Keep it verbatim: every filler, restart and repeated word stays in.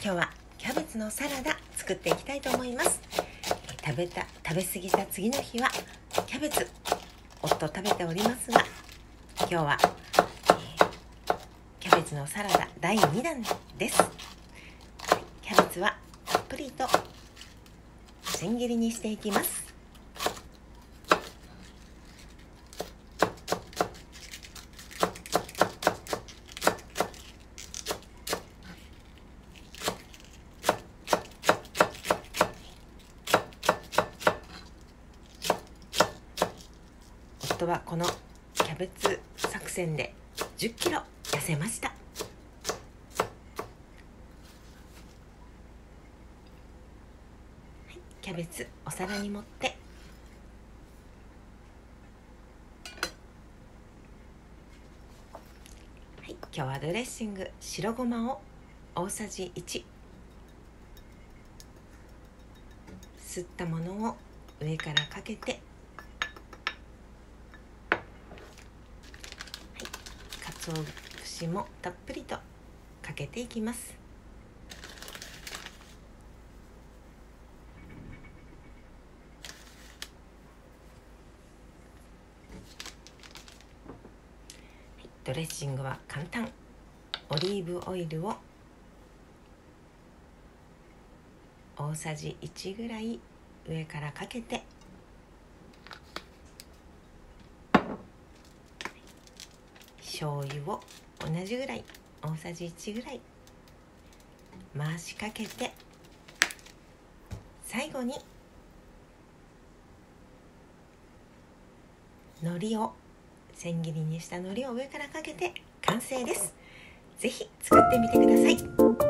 今日はキャベツのサラダ作っていきたいと思います。食べた食べ過ぎた次の日はキャベツ夫食べておりますが、今日は、えー、キャベツのサラダだいにだんです。キャベツはたっぷりと千切りにしていきます。夫はこのキャベツ作戦でじゅっキロ痩せました。キャベツお皿に盛って、はい、今日はドレッシング白ごまを大さじいち、すったものを上からかけて、かつお節もたっぷりとかけていきます。ドレッシングは簡単。オリーブオイルを大さじいちぐらい上からかけて、醤油を同じぐらい大さじいちぐらい回しかけて、最後に海苔を千切りにした海苔を上からかけて完成です。ぜひ作ってみてください。